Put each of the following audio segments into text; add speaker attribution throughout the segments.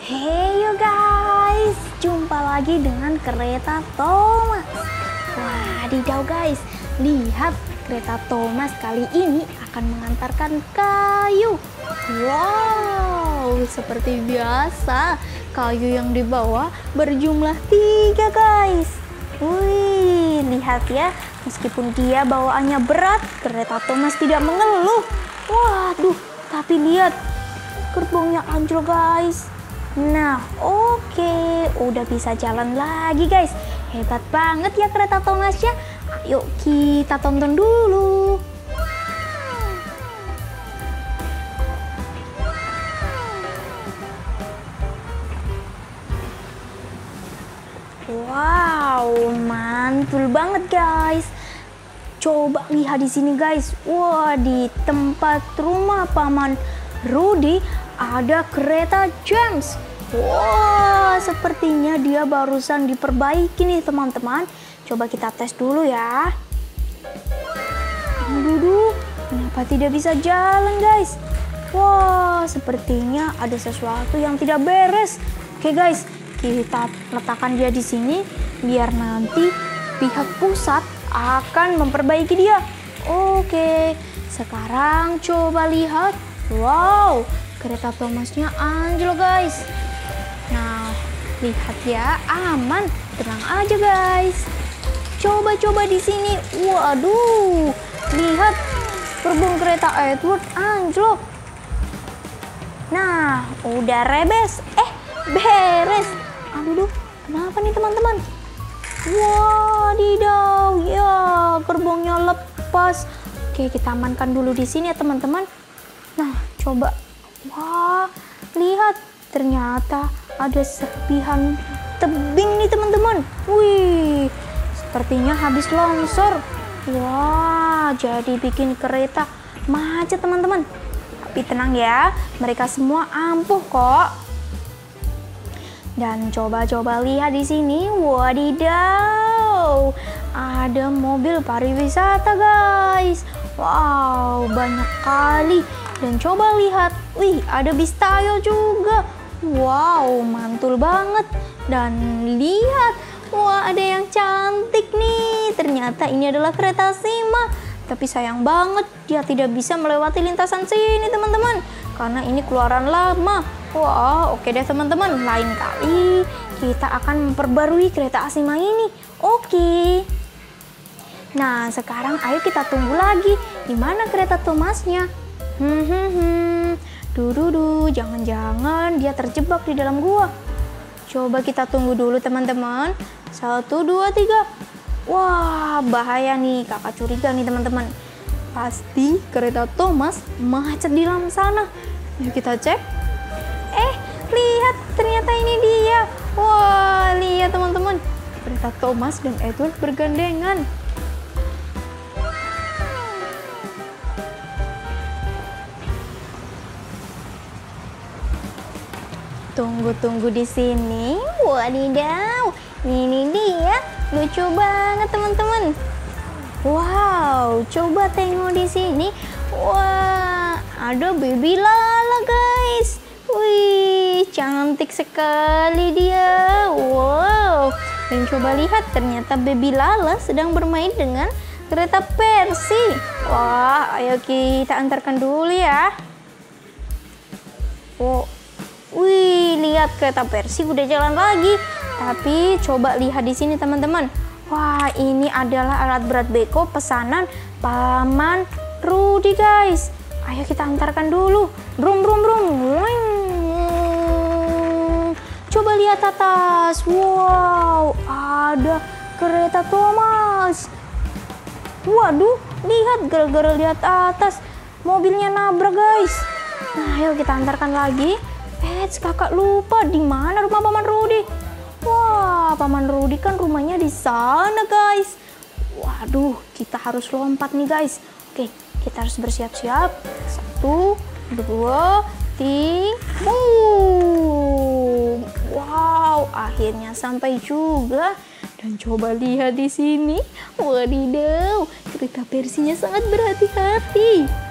Speaker 1: Heyo guys, jumpa lagi dengan kereta Thomas. Wadidaw guys, lihat kereta Thomas kali ini akan mengantarkan kayu. Wow, seperti biasa kayu yang dibawa berjumlah 3 guys. Wih, lihat ya, meskipun dia bawaannya berat, kereta Thomas tidak mengeluh. Waduh, tapi lihat gerbongnya anjlok guys. Nah, oke, udah bisa jalan lagi guys. Hebat banget ya kereta Thomasnya. Ayo kita tonton dulu. Wow, mantul banget guys. Coba lihat di sini guys. Wah, di tempat rumah Paman Rudy ada kereta James. Wah, sepertinya dia barusan diperbaiki nih teman-teman. Coba kita tes dulu ya. Aduh, kenapa tidak bisa jalan guys? Wah, sepertinya ada sesuatu yang tidak beres. Oke guys, kita letakkan dia di sini biar nanti pihak pusat akan memperbaiki dia. Oke, sekarang coba lihat. Wow, kereta Thomasnya anjlok guys. Nah, lihat ya, aman, tenang aja guys. Coba di sini. Waduh, lihat gerbong kereta Edward anjlok. Nah, udah beres. Aduh, kenapa nih teman-teman? Wadidaw, ya gerbongnya lepas. Oke, kita amankan dulu di sini ya teman-teman. Nah, coba. Wah, lihat, ternyata ada serpihan tebing nih teman-teman. Wih, sepertinya habis longsor. Wah, jadi bikin kereta macet teman-teman. Tapi tenang ya, mereka semua ampuh kok. Dan coba lihat di sini. Wadidaw, ada mobil pariwisata guys. Wow, banyak kali. Dan coba lihat, wih, ada bis tayo juga. Wow, mantul banget. Dan lihat, wah, ada yang cantik nih. Ternyata ini adalah kereta Sima. Tapi sayang banget, dia tidak bisa melewati lintasan sini teman-teman, karena ini keluaran lama. Wah, oke deh teman-teman, lain kali kita akan memperbarui kereta Sima ini. Oke. Nah, sekarang ayo kita tunggu lagi. Di mana kereta Thomasnya? Jangan-jangan dia terjebak di dalam gua. Coba kita tunggu dulu teman-teman. 1, 2, 3. Wah, bahaya nih, kakak curiga nih teman-teman. Pasti kereta Thomas macet di dalam sana. Yuk kita cek. Lihat, ternyata ini dia. Wah, lihat teman-teman, kereta Thomas dan Edward bergandengan. Tunggu di sini. Wadidaw, ini dia. Lucu banget teman-teman. Wow, coba tengok di sini. Wah, ada baby Lala guys. Wih, cantik sekali dia. Wow. Dan coba lihat, ternyata baby Lala sedang bermain dengan kereta Percy. Wah, ayo kita antarkan dulu ya. Oh. Wih, lihat kereta Percy udah jalan lagi. Tapi coba lihat di sini teman-teman. Wah, ini adalah alat berat beko pesanan Paman Rudy guys. Ayo kita antarkan dulu. Brum. Coba lihat atas. Wow, ada kereta Thomas. Waduh, lihat, gara-gara lihat atas mobilnya nabrak guys. Nah, ayo kita antarkan lagi. Kakak lupa di mana rumah Paman Rudy. Wah, Paman Rudy kan rumahnya di sana guys. Waduh, kita harus lompat nih guys. Oke, kita harus bersiap-siap. 1, 2, 3. Wow, akhirnya sampai juga. Dan coba lihat di sini. Wadidaw, kereta Percy-nya sangat berhati-hati.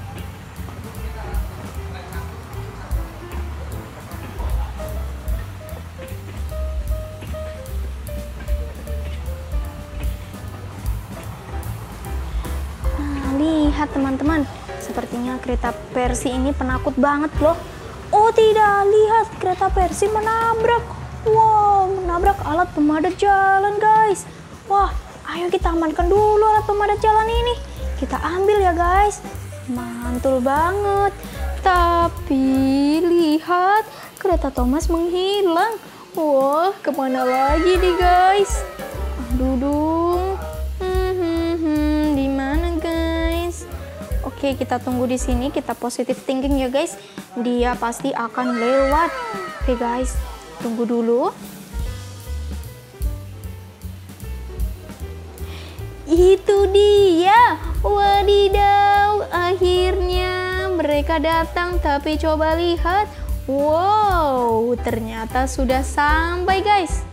Speaker 1: teman-teman. Sepertinya kereta Persi ini penakut banget loh. Oh tidak, lihat kereta Persi menabrak. Wow, menabrak alat pemadat jalan guys. Wah, ayo kita amankan dulu alat pemadat jalan ini. Kita ambil ya guys. Mantul banget. Tapi lihat, kereta Thomas menghilang. Wah, kemana lagi nih guys? Aduh, di mana guys? Oke, kita tunggu di sini. Kita positive thinking ya guys. Dia pasti akan lewat. Oke guys, tunggu dulu. Itu dia. Wadidaw, akhirnya mereka datang. Tapi coba lihat. Wow, ternyata sudah sampai guys.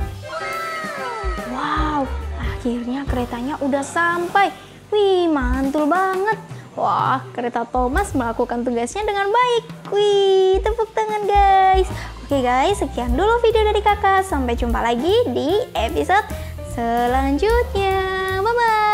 Speaker 1: Wow, akhirnya keretanya udah sampai. Wih, mantul banget. Wah, kereta Thomas melakukan tugasnya dengan baik. Wih, tepuk tangan guys. Oke guys, sekian dulu video dari kakak. Sampai jumpa lagi di episode selanjutnya. Bye-bye.